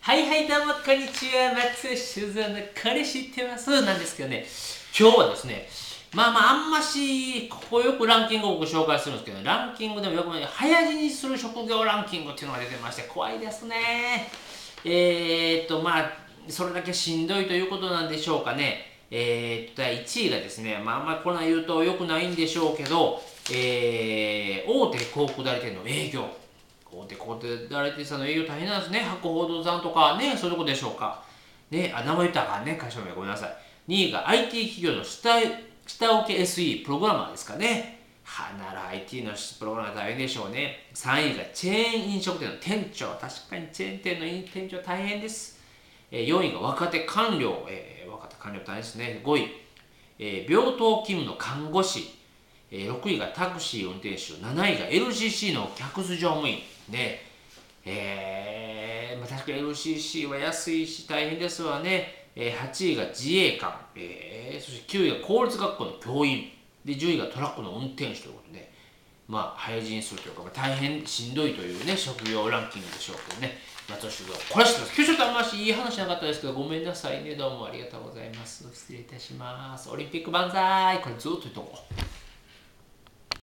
はいはい、どうもこんにちは。松酒造の彼氏知ってますなんですけどね、今日はですね、あんまし、ここよくランキングを僕紹介するんですけどね、ランキングでもよく早死にする職業ランキングっていうのが出てまして、怖いですね。それだけしんどいということなんでしょうかね。第1位がですね、あんまりこんな言うと良くないんでしょうけど、大手航空代理店の営業。大手航空代理店さんの営業大変なんですね。博報堂さんとかね、そういうとこでしょうか。ね、名前言ったらあかんね、会社名ごめんなさい。2位が IT 企業の下請け SE、プログラマーですかね。なら IT のプログラマー大変でしょうね。3位がチェーン飲食店の店長。確かにチェーン店の店長大変です。4位が若手官僚。若手官僚大変ですね。5位、病棟勤務の看護師。6位がタクシー運転手。7位が LCC の客室乗務員。で、確かに LCC は安いし大変ですわね。8位が自衛官。そして9位が公立学校の教員。で、10位がトラックの運転手ということで、早死にするというか、大変しんどいというね、職業ランキングでしょうけどね。松尾修造。これは知ってます。今日ちょっとあんましいい話なかったですけど、ごめんなさいね。どうもありがとうございます。失礼いたします。オリンピック万歳。これずっと言っとこう。